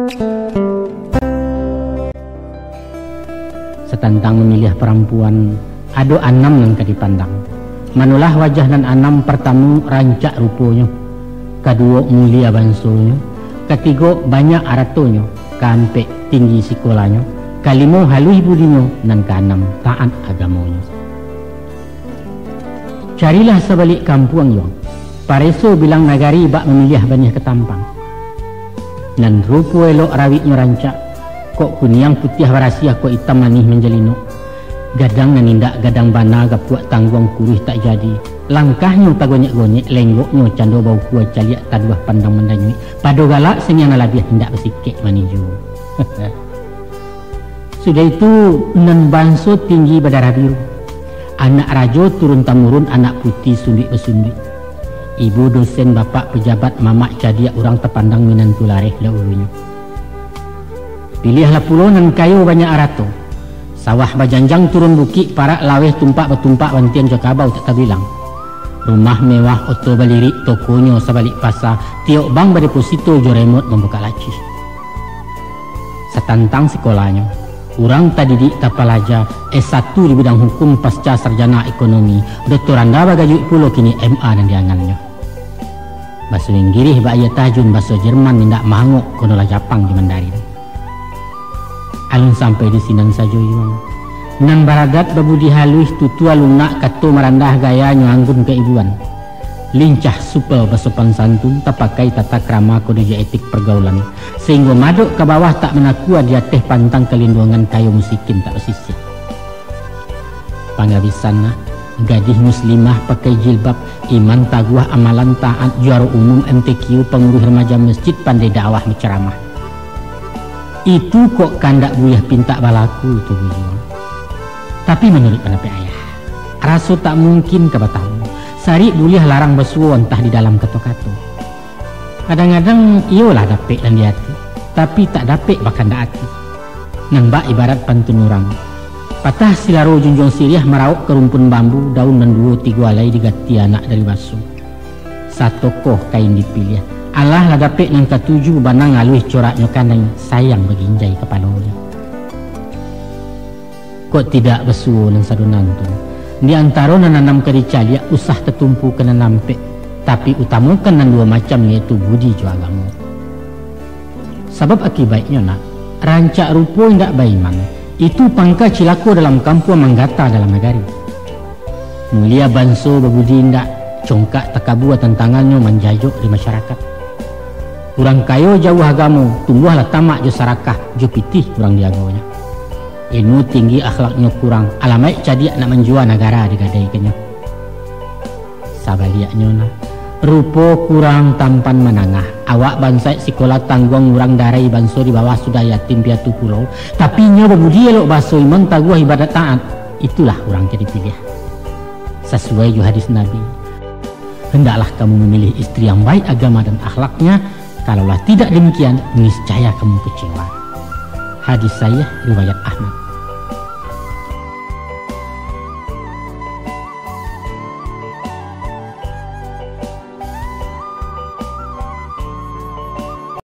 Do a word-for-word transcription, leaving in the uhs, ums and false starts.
Setantang memilih perempuan, ada enam yang dipandang. Manulah wajah dan enam pertama rancak rupanya, kedua mulia bansonya, ketiga banyak aratonya, keempat tinggi sekolahnya, kelima halus budinya, dan keenam taat agamanya. Carilah sebalik kampung yo, pareso bilang nagari bak memilih banyak ketampang. Dan rupa elok rawitnya rancak, kok kuniang putih warasia kok hitam manis menjelino. Gadang dan nindak gadang bana gapuak tangguang kuruh tak jadi. Langkahnya pagonyek-gonyek, lenggoknya cando bau kuah caliak taduah pandang mendanyui. Pado galak senyang alabiah hindak bersikik maniju. Sudah itu nan banso tinggi berdarah biru. Anak rajo turun temurun anak putih sundik bersundik. Ibu dosen, bapak pejabat, mamak cadiak orang terpandang minan tulareh laulunya. Pilihlah pulau nan kayu banyak arato. Sawah bajanjang turun bukit, parak laweh tumpak bertumpak bantian jakabau tak terbilang. Rumah mewah, oto balirik, tokonya sebalik pasar, tiok bank berdeposito jo remote membuka laci. Setantang sekolahnya, orang tak didik tak pelajar, S satu di bidang hukum pasca sarjana ekonomi, doktoranda bagajuk pulau kini M A dan diangannya. Bahasa Inggris bak ia tajun, bahasa Jerman nindak mangok konolah Japang di Mandarin. Alun sampai di sinan saja yuang. Nan baradat babudi halus tutua lunak kato merandah gaya nyanggun keibuan. Lincah supel bersopan santun tak pakai tata krama kode etik pergaulan. Sehingga maduk ke bawah tak menakua dia teh pantang kelindungan kayu musikin tak bersisik. Panggabisan gadis muslimah pakai jilbab, iman taguah amalan taat, juara umum M T Q pengurus remaja masjid pandai dakwah berceramah. Itu kok kandak buyah pinta balaku tu bujung. Tapi menurut pendapat ayah, rasa tak mungkin kebatamu. Sari buyah larang besuo entah di dalam kato-kato. Kadang-kadang iyalah dapet dan di hati, tapi tak dapet bahkan dak hati. Nambak ibarat pantun orang. Patah silaro junjung siriah merauk ke rumpun bambu, daun dan dua tiga alai digati anak dari basuh. Satu koh kain dipilih. Allah lah dapet yang ketujuh banang aluih coraknya kanai sayang beginjai kepalanya. Kok tidak besuo nang sadunantun. Di antara nananam kericaliak usah tertumpu kena nampek, tapi utamakan nan dua macam yaitu budi jo agama. Sebab akibatnya nak rancak rupo ndak baiman. Itu pangka cilako dalam kampung manggata dalam negari. Mulia banso berbudi ndak congkak takabua tantangannya menjajuk di masyarakat. Kurang kayo jauh agama, tumbuhlah tamak jo sarakah, jo pitih kurang diagawanya. Ilmu tinggi akhlaknya kurang, alamai cadiak nak menjual negara digadaikannya. Sabaliaknya nak, rupo kurang tampan menangah. Awak bansai sekolah tangguang urang darai banso di bawah sudah yatim piatu pulau. Tapi nya berbudi elok baso iman taguah ibadat taat. Itulah orang jadi pilih. Sesuai jo hadis Nabi. Hendaklah kamu memilih istri yang baik agama dan akhlaknya. Kalaulah tidak demikian, niscaya kamu kecewa. Hadis saya riwayat Ahmad.